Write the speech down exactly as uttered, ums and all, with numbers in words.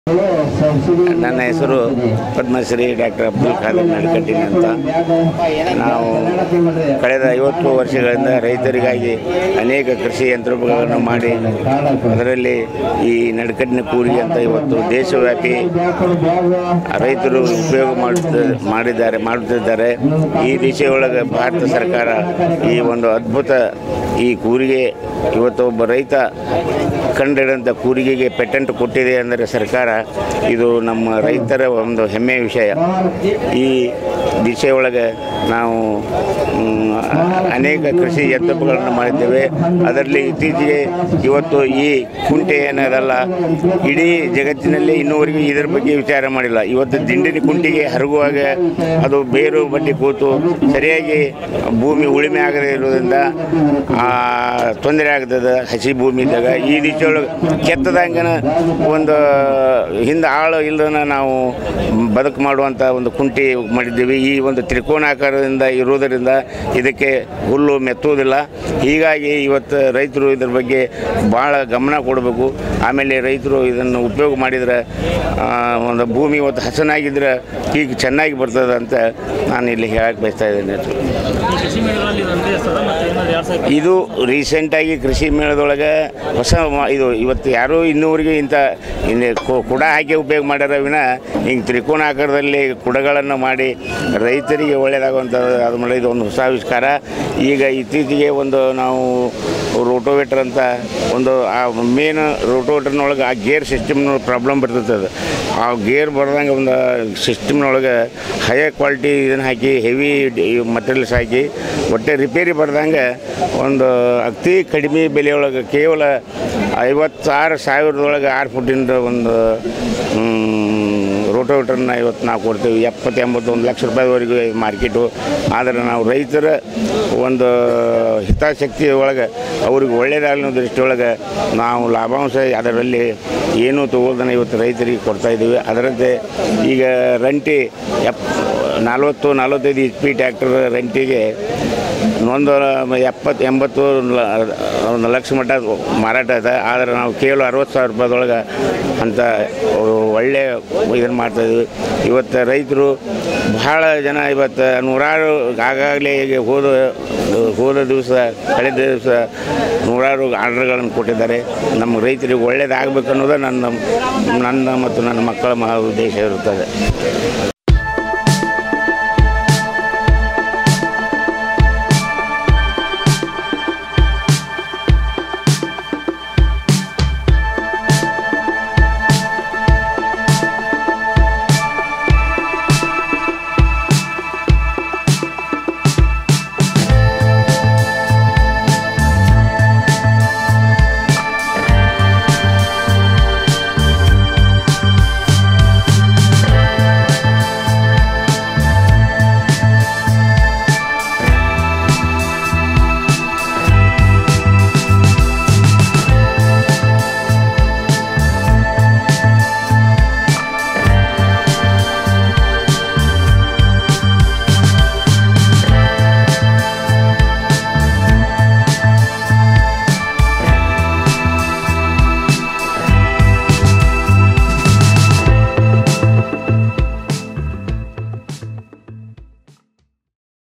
ನನ್ನ ಹೆಸರು ಪದ್ಮಶ್ರೀ ಡಾಕ್ಟರ್ ಅಬ್ದುಲ್ ಖಾದರ್ ನಡಕಟ್ಟಿನ ಅಂತ. ನಾವು ಕಳೆದ ಐವತ್ತು ವರ್ಷಗಳಿಂದ ರೈತರಿಗಾಗಿ ಅನೇಕ ಕೃಷಿ ಯಂತ್ರೋಪಕರಣಗಳನ್ನು ಮಾಡಿ ಅದರಲ್ಲಿ ಈ ನಡಕಟ್ಟಿನ ಕೂರಿಗೆ ಅಂತ ಇವತ್ತು ದೇಶವ್ಯಾಪಿ ರೈತರು ಉಪಯೋಗ ಮಾಡುತ್ತ ಮಾಡಿದ್ದಾರೆ ಮಾಡುತ್ತಿದ್ದಾರೆ. ಈ ದಿಶೆಯೊಳಗೆ ಭಾರತ ಸರ್ಕಾರ ಈ ಒಂದು ಅದ್ಭುತ ಈ ಕೂರಿಗೆ ಇವತ್ತು ಒಬ್ಬ ರೈತ ಕಂಡಿಡಿದಂಥ ಕೂರಿಗೆಗೆ ಪೇಟೆಂಟ್ ಕೊಟ್ಟಿದೆ ಅಂದರೆ ಸರ್ಕಾರ, ಇದು ನಮ್ಮ ರೈತರ ಒಂದು ಹೆಮ್ಮೆಯ ವಿಷಯ. ಈ ದಿಶೆಯೊಳಗೆ ನಾವು ಅನೇಕ ಕೃಷಿ ಯಂತ್ರೋಪಕರಣಗಳನ್ನು ಮಾಡಿದ್ದೇವೆ. ಅದರಲ್ಲಿ ಇತ್ತೀಚೆಗೆ ಇವತ್ತು ಈ ಕುಂಟೆ ಏನದಲ್ಲ, ಇಡೀ ಜಗತ್ತಿನಲ್ಲಿ ಇನ್ನೂವರೆಗೂ ಇದರ ಬಗ್ಗೆ ವಿಚಾರ ಮಾಡಿಲ್ಲ. ಇವತ್ತು ದಿಂಡಿನ ಕುಂಟಿಗೆ ಹರಗುವಾಗ ಅದು ಬೇರು ಬಡ್ಡಿ ಕೂತು ಸರಿಯಾಗಿ ಭೂಮಿ ಉಳುಮೆ ಆಗದೇ ಇರೋದ್ರಿಂದ ತೊಂದರೆ ಆಗ್ತದೆ. ಹಸಿ ಭೂಮಿ ಇದ್ದಾಗ ಈ ದಿಶೆಯೊಳಗೆ ಕೆತ್ತದಂಗನ ಒಂದು ಹಿಂದೆ ಆಳು ಇಲ್ಲದನ ನಾವು ಬದುಕು ಮಾಡುವಂಥ ಒಂದು ಕುಂಟಿ ಮಾಡಿದ್ದೀವಿ. ಈ ಒಂದು ತ್ರಿಕೋನಾಕಾರದಿಂದ ಇರೋದರಿಂದ ಇದಕ್ಕೆ ಹುಲ್ಲು ಮೆತ್ತುವುದಿಲ್ಲ. ಹೀಗಾಗಿ ಇವತ್ತು ರೈತರು ಇದ್ರ ಬಗ್ಗೆ ಭಾಳ ಗಮನ ಕೊಡಬೇಕು. ಆಮೇಲೆ ರೈತರು ಇದನ್ನು ಉಪಯೋಗ ಮಾಡಿದರೆ ಒಂದು ಭೂಮಿ ಇವತ್ತು ಹಸನಾಗಿದ್ದರೆ ಪೀಕ್ ಚೆನ್ನಾಗಿ ಬರ್ತದೆ ಅಂತ ನಾನು ಇಲ್ಲಿ ಹೇಳಕ್ಕೆ ಬಯಸ್ತಾ ಇದ್ದೇನೆ. ಇದು ರೀಸೆಂಟಾಗಿ ಕೃಷಿ ಮೇಳದೊಳಗೆ ಹೊಸ ಇದು ಇವತ್ತು ಯಾರೂ ಇನ್ನೂವರೆಗೂ ಇಂಥ ಕುಡ ಹಾಕಿ ಉಪಯೋಗ ಮಾಡ್ಯಾರ ವಿನ ಹಿಂಗೆ ತ್ರಿಕೋನ ಆಕಾರದಲ್ಲಿ ಕುಡಗಳನ್ನು ಮಾಡಿ ರೈತರಿಗೆ ಒಳ್ಳೆಯದಾಗುವಂಥದ್ದು ಅದು ಮಾಡಿ ಇದು ಒಂದು ಹೊಸ ಆವಿಷ್ಕಾರ. ಈಗ ಇತ್ತೀಚೆಗೆ ಒಂದು ನಾವು ರೋಟೋವೇಟರ್ ಅಂತ ಒಂದು ಆ ಮೇನ್ ರೋಟೋವೇಟರ್ನೊಳಗೆ ಆ ಗೇರ್ ಸಿಸ್ಟಮ್ನ ಪ್ರಾಬ್ಲಮ್ ಬರ್ತದೆ. ಅದು ಆ ಗೇರ್ ಬರ್ದಂಗೆ ಒಂದು ಸಿಸ್ಟಮ್ನೊಳಗೆ ಹೈ ಕ್ವಾಲಿಟಿ ಇದನ್ನು ಹಾಕಿ ಹೆವಿ ಮಟೀರಿಯಲ್ಸ್ ಹಾಕಿ ಒಟ್ಟೆ ರಿಪೇರಿ ಬರ್ದಂಗೆ ಒಂದು ಅತಿ ಕಡಿಮೆ ಬೆಲೆಯೊಳಗೆ ಕೇವಲ ಐವತ್ತಾರು ಸಾವಿರದೊಳಗೆ ಆರು ಫುಟ್ಟಿಂದ ಒಂದು ರೋಟೋವೇಟರ್ನ ಇವತ್ತು ನಾವು ಕೊಡ್ತೀವಿ. ಎಪ್ಪತ್ತು ಎಂಬತ್ತು ಒಂದು ಲಕ್ಷ ರೂಪಾಯಿವರೆಗೂ ಮಾರ್ಕೆಟು. ಆದರೆ ನಾವು ರೈತರ ಒಂದು ಹಿತಾಸಕ್ತಿ ಒಳಗೆ ಅವ್ರಿಗೆ ಒಳ್ಳೆಯದಾಗಲಿ ಅನ್ನೋ ದೃಷ್ಟಿಯೊಳಗೆ ನಾವು ಲಾಭಾಂಶ ಅದರಲ್ಲಿ ಏನೂ ತಗೊಳ್ದನೆ ಇವತ್ತು ರೈತರಿಗೆ ಕೊಡ್ತಾಯಿದ್ದೀವಿ. ಅದರಂತೆ ಈಗ ರಂಟಿ ಎಪ್ ನಲ್ವತ್ತು ನಲ್ವತ್ತೈದು ಎಚ್ ಪಿ ಟ್ಯಾಕ್ಟರ್ ರಂಟಿಗೆ ಒಂದು ಎಪ್ಪತ್ತು ಎಂಬತ್ತು ಒಂದು ಲಕ್ಷ ಮಟ್ಟ ಮಾರಾಟ ಇದೆ. ಆದರೆ ನಾವು ಕೇವಲ ಅರವತ್ತು ಸಾವಿರ ರೂಪಾಯಿದೊಳಗೆ ಅಂತ ಒಳ್ಳೆಯ ಇದನ್ನು ಮಾಡ್ತಾಯಿದ್ವಿ. ಇವತ್ತು ರೈತರು ಭಾಳ ಜನ ಇವತ್ತು ನೂರಾರು ಆಗಾಗಲೇ ಈಗ ಹೋದ ಹೋದ ದಿವಸ ಕಳೆದ ದಿವಸ ನೂರಾರು ಆರ್ಡರ್ಗಳನ್ನು ಕೊಟ್ಟಿದ್ದಾರೆ. ನಮ್ಮ ರೈತರಿಗೆ ಒಳ್ಳೆಯದಾಗಬೇಕು ಅನ್ನೋದು ನನ್ನ ನನ್ನ ಮತ್ತು ನನ್ನ ಮಕ್ಕಳ ಮಹಾ ಉದ್ದೇಶ ಇರುತ್ತದೆ.